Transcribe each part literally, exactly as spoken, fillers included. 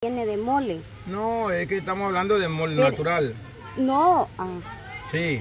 Tiene de mole. No, es que estamos hablando de mole Pero, natural. No. Ah. Sí.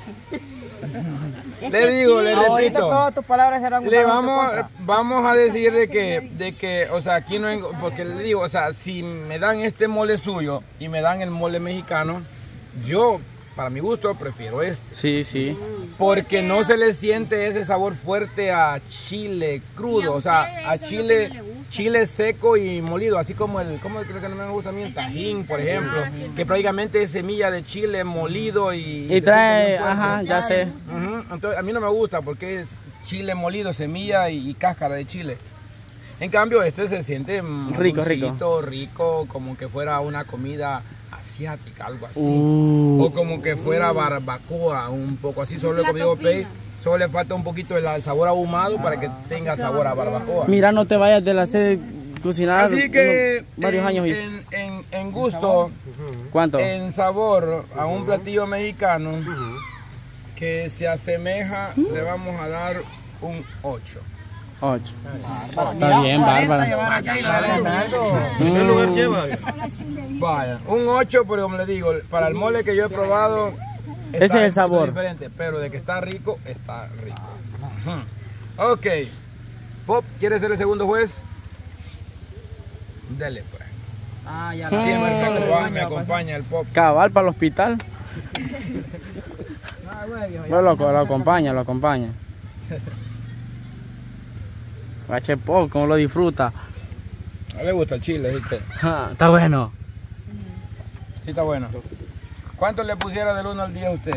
Le digo, le Ahorita repito. todas tus palabras serán Le vamos, vamos a decir de que, de que, o sea, aquí no, porque le digo, o sea, si me dan este mole suyo y me dan el mole mexicano, yo, para mi gusto, prefiero este. Sí, sí. Porque no se le siente ese sabor fuerte a chile crudo, o sea, a chile, chile seco y molido, así como el, como el que no me gusta a mí, el tajín, por ejemplo, que prácticamente es semilla de chile molido y... Y trae, ajá, ya sé. Uh-huh. Entonces, a mí no me gusta porque es chile molido, semilla y, y cáscara de chile. En cambio, este se siente rico, rico, rico, como que fuera una comida asiática, algo así. Uh. O como que fuera barbacoa, un poco así. Solo como digo, Pei, solo le falta un poquito el, el sabor ahumado para que tenga sabor a barbacoa. Mira, no te vayas de la sede cocinar. Así que unos, varios en, años. En, en, en gusto, ¿cuánto? En sabor a un platillo mexicano que se asemeja, le vamos a dar un ocho. ocho. Está bien, bárbara. ¿Qué lugar llevas? Vaya, un ocho, pero como le digo, para el mole que yo he probado, ese es el sabor diferente, pero de que está rico, está rico. Uh-huh. Ok, Pop, ¿quiere ser el segundo juez? Dele pues. Ah, ya Siempre se acompaña, me acompaña el Pop. Cabal para el hospital. Lo, lo, lo acompaña, lo acompaña. Bache Pop, ¿cómo lo disfruta? A él le gusta el chile, así que... Ah, está bueno. Sí, está bueno. ¿Cuánto le pusiera del uno al diez a usted?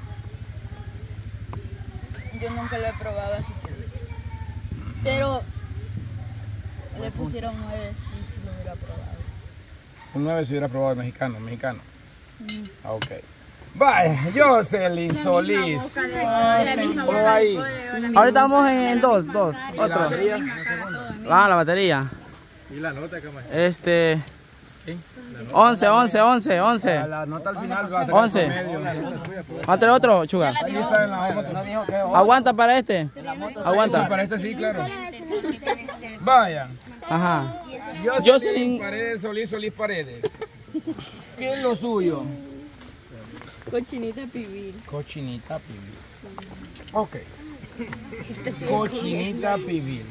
Yo nunca lo he probado así que decir. Pero le pusieron nueve si, si lo hubiera probado. Un nueve si hubiera probado el mexicano, mexicano. Mm. Ah, ok. Vaya, Jocelyn Solís. Por ahí. Ahorita vamos en dos, dos. Otro. Ah, la batería. ¿Y la nota qué más? Este. once, once, once, once. La, la nota al final va a ser once. ¿Otro, otro, Chuga? Ahí está en la... ¿Aguanta para este? ¿Aguanta? Sí, para este sí, claro. Vaya. Ajá. Jocelyn, Jocelyn Paredes Solís, Solís Paredes. ¿Qué es lo suyo? Cochinita pibil. Cochinita pibil. Ok. Cochinita pibil.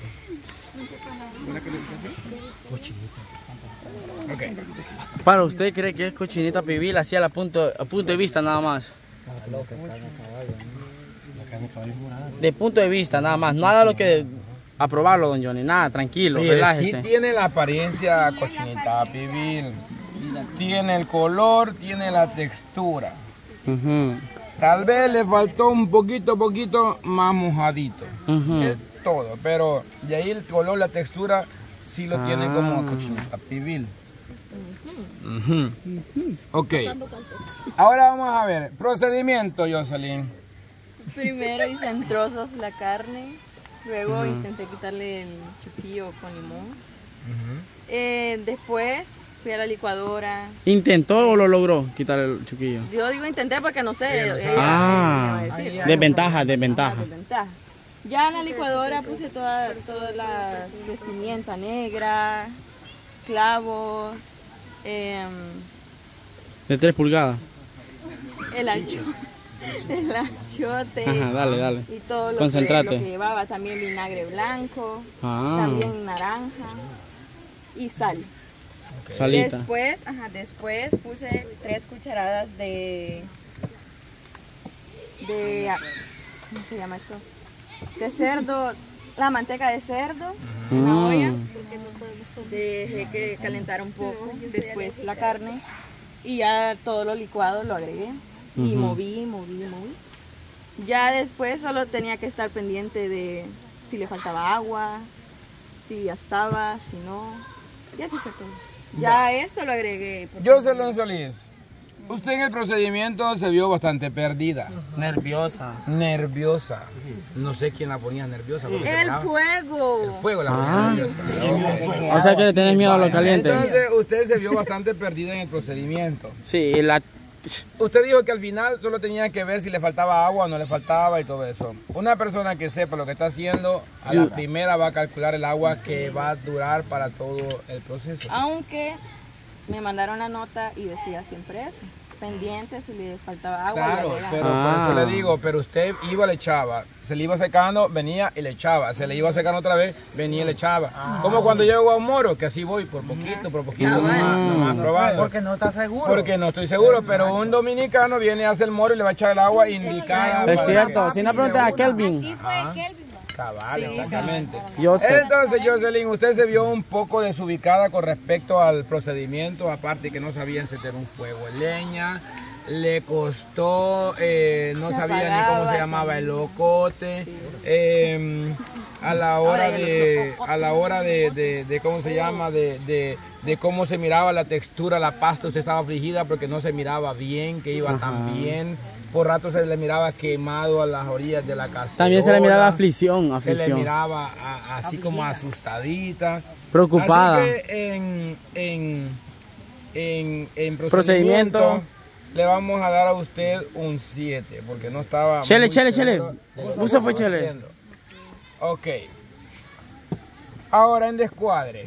Cochinita. Okay. ¿Para usted cree que es cochinita pibil así a, la punto, a punto de vista nada más? De punto de vista nada más, no haga lo que a probarlo, don Johnny, nada, tranquilo, sí, relájese. Sí tiene la apariencia cochinita pibil, tiene el color, tiene la textura. Uh-huh. Tal vez le faltó un poquito, poquito más mojadito, uh-huh. Es todo, pero de ahí el color, la textura sí lo ah. tiene como cochinita pibil. Uh-huh. Uh-huh. Ok, ahora vamos a ver, procedimiento, Jocelyn. Primero hice en trozos la carne, luego uh-huh. intenté quitarle el chuquillo con limón. Uh-huh. eh, después fui a la licuadora. ¿Intentó o lo logró quitar el chuquillo? Yo digo intenté porque no sé. No eh, ah, eh, desventaja, desventaja. desventaja. Ya en la licuadora puse todas toda las pimienta negra, clavos, eh, de tres pulgadas. El achote, el achote. Ajá, dale, dale. Y todo lo Concentrate. que, lo que llevaba, también vinagre blanco, ah. también naranja y sal. Okay. Salita. Después, ajá, después puse tres cucharadas de, de, ¿cómo se llama esto? De cerdo, la manteca de cerdo mm. en la olla. Dejé que calentara un poco, después la carne y ya todo lo licuado lo agregué y uh-huh. moví, moví, moví. Ya después solo tenía que estar pendiente de si le faltaba agua, si ya estaba, si no, y así fue todo. Ya esto lo agregué. Jocelyn Solís, usted en el procedimiento se vio bastante perdida. Nerviosa. Nerviosa. No sé quién la ponía nerviosa. El fuego. El fuego la ponía ah. nerviosa. Okay. O sea que le tenés miedo a lo caliente. Entonces usted se vio bastante perdida en el procedimiento. Sí, la... Usted dijo que al final solo tenía que ver si le faltaba agua o no le faltaba y todo eso. Una persona que sepa lo que está haciendo, a la primera va a calcular el agua que va a durar para todo el proceso. Aunque me mandaron la nota y decía siempre eso. Pendiente si le faltaba agua. Claro, y pero Ah. por eso le digo, pero usted iba, le echaba. Se le iba secando, venía y le echaba. Se le iba secando otra vez, venía y le echaba. Como cuando llego a un moro, que así voy, por poquito, por poquito, nomás, nomás probando. Porque no está seguro. Porque no estoy seguro, pero un dominicano viene a hacer el moro y le va a echar el agua indicada. Es para cierto, que- si no preguntas a Kelvin. Cabal, exactamente. Yo sé. Entonces, Jocelyn, usted se vio un poco desubicada con respecto al procedimiento, aparte que no sabía encender un fuego de leña, le costó, eh, no Se sabía ni apagaba, cómo se se llamaba el locote, eh, a la hora de, a la hora de, de, de cómo se llama, de, de, de cómo se miraba la textura, la pasta, usted estaba afligida porque no se miraba bien, que iba tan bien. Por rato se le miraba quemado a las orillas de la casa. También se le miraba aflicción, Se le aflicción. miraba a- así como asustadita. Preocupada. Así que en, en, en, en procedimiento, Procedimiento. le vamos a dar a usted un siete, porque no estaba Chele, muy chele, seguro chele. de lo que Usa fue estaba chele. haciendo. Ok. Ahora en descuadre.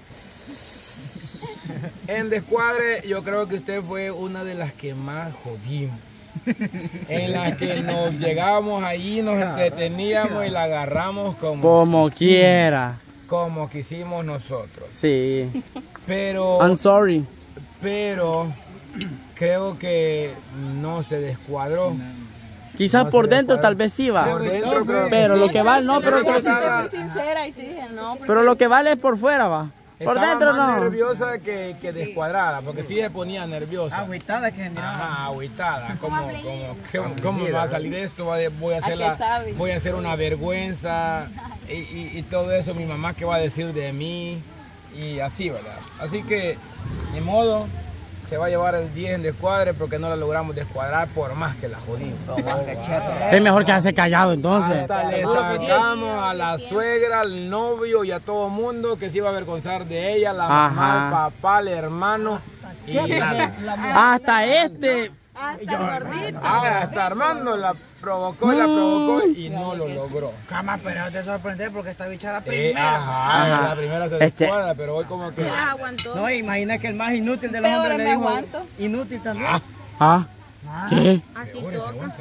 En descuadre yo creo que usted fue una de las que más jodimos. En las que nos llegábamos allí, nos entreteníamos y la agarramos como, Como quiera. como quisimos nosotros. Sí. Pero, I'm sorry. pero creo que no se descuadró. Quizás No por se dentro descuadró. tal vez sí va. Por dentro creo que Pero sí. lo que vale, no, pero, Creo que Yo te estaba- fui sincera y te dije no. porque- pero lo que vale es por fuera va. Por estaba dentro más no. nerviosa que, que descuadrada, porque sí se ponía nerviosa. Agüitada que se miraba. Ajá, agüitada, como, como, ¿cómo, cómo me va a salir esto? Voy a- Voy a hacer, ¿A qué la, sabe? voy a hacer una vergüenza y, y- y todo eso, mi mamá qué va a decir de mí y así, ¿verdad? Así que, ni modo, se va a llevar el diez en descuadre porque no la logramos descuadrar por más que la jodimos. Es mejor quedarse callado entonces. Hasta le sacamos a la suegra, al novio y a todo mundo que se iba a avergonzar de ella, la mamá, el Ajá. papá, el hermano y nada. Hasta este. Hasta el gordito. Ah, hasta Armando la provocó, la provocó y no lo logró. Cama, pero te sorprende porque esta bicha era Eh, primera. ajá, Ajá. la primera se Este- descuadra, pero hoy como que... Se las aguantó. No, imagina que el más inútil de los Peor hombres me le dijo aguanto. inútil también. Ah. ¿Qué? Así toca.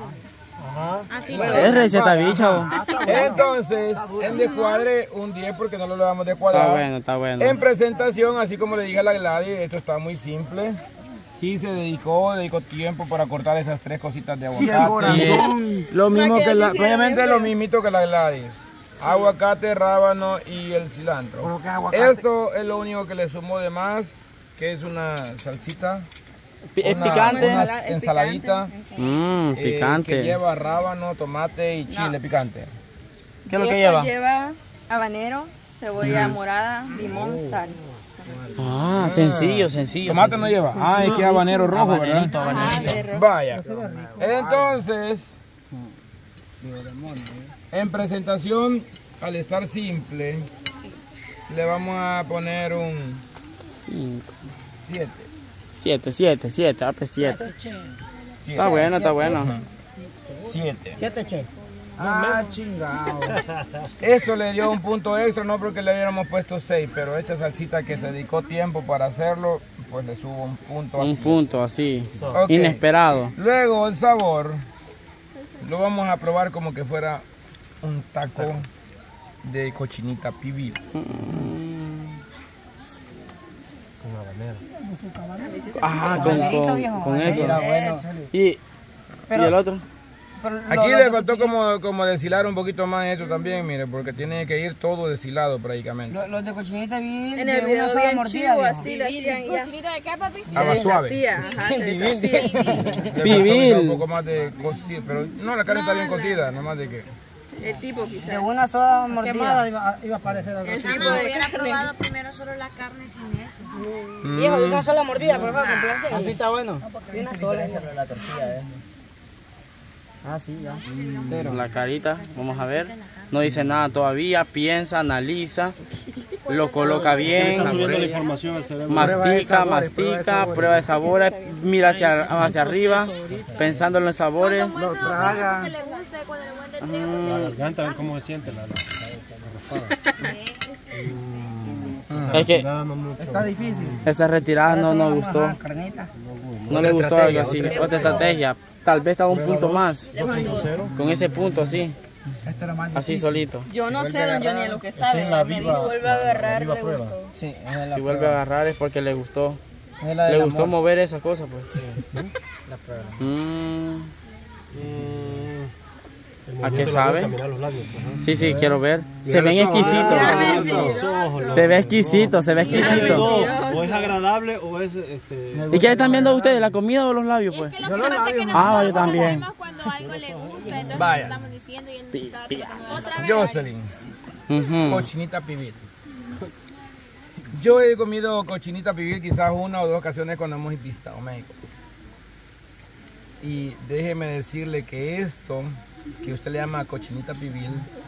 Así Es receta bicha. vos. Entonces, en descuadre un diez porque no lo logramos descuadrar. Está bueno, está bueno. En presentación, así como le dije a la Gladys, esto está muy simple. Sí se dedicó, dedicó tiempo para cortar esas tres cositas de aguacate. Y lo mismo que la. Obviamente lo mismito que la Gladys. Aguacate, rábano y el cilantro. ¿Pero qué aguacate? Esto es lo único que le sumó de más, que es una salsita. Es una- picante. Una Es ensaladita Mmm, eh, que picante. lleva rábano, tomate y chile picante. ¿Qué es lo Y que eso lleva? lleva habanero, cebolla morada, limón, sal. Ah, sencillo, sencillo. Tomate no lleva. Ah, es que habanero rojo, ¿verdad? Ajá, de rojo. Vaya. Entonces, en presentación, al estar simple, le vamos a poner un siete. Siete, siete, siete, ah, pues siete. Está bueno, está bueno. siete. Siete, che. Ah, chingado. Esto le dio un punto extra, no porque le hubiéramos puesto seis, pero esta salsita que se dedicó tiempo para hacerlo, pues le subo un punto Un así. punto así. Ok. Inesperado. Luego el sabor lo vamos a probar como que fuera un taco de cochinita pibil. Ah, con, con, con eso. Y, y el otro. Aquí le faltó como, como deshilar un poquito más esto también, mire, porque tiene que ir todo deshilado prácticamente. Los de cochinita bien. En el video bien chivo, así le hacían y ya. ¿Cochinita de qué, papi? Ah, más Se suave. deshacía, ajá, se deshacía. Le faltó Pibil. quizá un poco más de cocida, pero no, la carne está bien cocida, nada más de que... El tipo quizás. De una sola mordida. Quemada iba, iba a parecer algo. El tipo No, de hubiera carne. probado primero solo la carne sin eso. Viejo, de una sola mordida, por favor, complace. Así está bueno. De una sola. Ah, sí, ya. La carita, vamos a ver. No dice nada todavía, piensa, analiza, lo coloca bien, mastica, mastica, prueba de sabores, mira hacia, hacia arriba, pensando en los sabores. Lo traga. Que le guste, cuando le guste el trigo. La garganta, a ver cómo se siente la, la, la, la raspada. Es que Está difícil. esa retirada no nos gustó. Ajá, carnita. No le gustó algo así. Otra estrategia. Tal vez estaba un punto más. Con ese punto así. Este era más Así solito. Yo no sé, don Johnny, lo que sabe. Me dijo. Vuelve a agarrar, le gustó. Sí, es de la Si vuelve a agarrar es porque le gustó. es de la Le del gustó amor. mover esas cosas, pues. La prueba. Mm. ¿A qué sabe? Sí, sí, quiero ver. Se ven exquisitos. Se ve exquisito, se ve exquisito. O es agradable o es este. ¿Y qué están viendo ustedes? ¿La comida o los labios, pues? Es que lo que pasa es que Ah, nosotros yo también. sabemos cuando algo le gusta, entonces Vaya. estamos diciendo y él está tratando de- Otra vez. Jocelyn, Ujú. cochinita pibil. Yo he comido cochinita pibil quizás una o dos ocasiones cuando hemos visitado México. Y déjeme decirle que esto, que usted le llama cochinita pibil,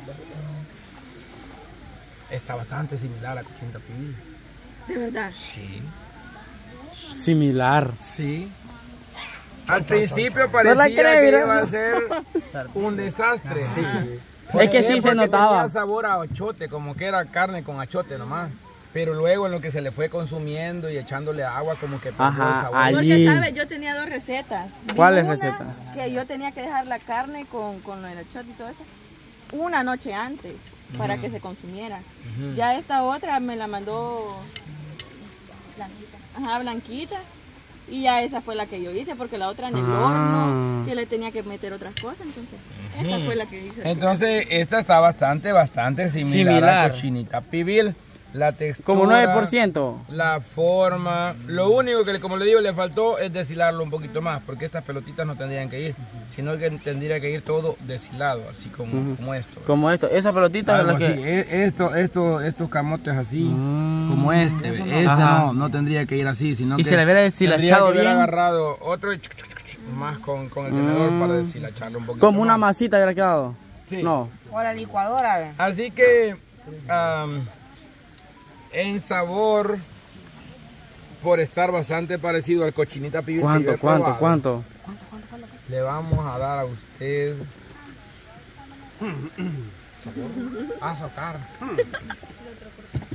está bastante similar a cochinita pibil. De verdad. Sí. Similar. Sí. Al principio parecía la cree, que mira. iba a ser un desastre. Es que sí se Porque notaba. tenía sabor a achote, como que era carne con achote nomás. Pero luego en lo que se le fue consumiendo y echándole agua, como que perdió Ajá, el sabor. ahí. Porque, Allí. ¿sabes? Yo tenía dos recetas. Vi ¿Cuáles una recetas? Que yo tenía que dejar la carne con, con el achot y todo eso una noche antes para que se consumiera. Ya esta otra me la mandó Blanquita. Ajá, Blanquita. Y ya esa fue la que yo hice, porque la otra en el Ah. horno, que le tenía que meter otras cosas, entonces esta fue la que hice. Entonces, esta está bastante, bastante similar, Similar. a cochinita pibil. La textura, Como nueve por ciento. la forma. Lo único que, como le digo, le faltó es deshilarlo un poquito más, porque estas pelotitas no tendrían que ir, sino que tendría que ir todo deshilado, así como, como esto. Como esto. Esa pelotita es Algo la que... así. E- Esto, esto, estos camotes así, como este. ve. Este Ajá. no, no tendría que ir así, sino Y que se le hubiera tendría deshilachado que haber bien. agarrado otro y más con, con el tenedor para deshilacharlo un poquito Como una más. masita hubiera quedado. Sí. No. O la licuadora, ve. Así que am, en sabor, por estar bastante parecido al cochinita pibil que yo ¿Cuánto, he cuánto, probado, cuánto? le vamos a dar a usted azúcar.